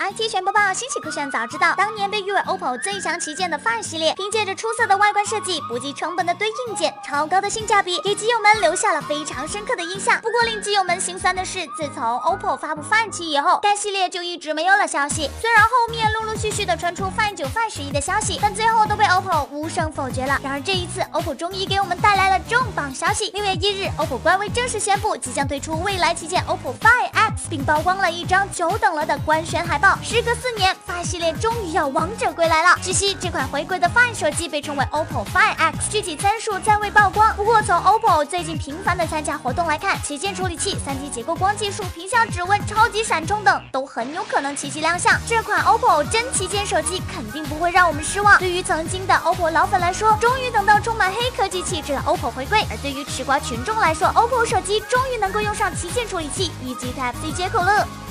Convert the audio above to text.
IT 全播报，新奇酷炫早知道。当年被誉为 OPPO 最强旗舰的 Find 系列，凭借着出色的外观设计、不计成本的对硬件、超高的性价比，给基友们留下了非常深刻的印象。不过令基友们心酸的是，自从 OPPO 发布 Find 7以后，该系列就一直没有了消息。虽然后面陆陆续续的传出 Find 9、Find 11的消息，但最后都被 OPPO 无声否决了。然而这一次 ，OPPO 终于给我们带来了重磅消息。6月1日 ，OPPO 官微正式宣布即将推出未来旗舰 OPPO Find X， 并曝光了一张久等了的官宣海报。时隔4年，Find 系列终于要王者归来了。据悉，这款回归的 Find 手机被称为 OPPO Find X， 具体参数暂未曝光。不过从 OPPO 最近频繁的参加活动来看，旗舰处理器、3D 结构光技术、屏下指纹、超级闪充等都很有可能齐齐亮相。这款 OPPO 真旗舰手机肯定不会让我们失望。对于曾经的 OPPO 老粉来说，终于等到充满黑科技气质的 OPPO 回归；而对于吃瓜群众来说，OPPO 手机终于能够用上旗舰处理器以及 Type-C 接口了。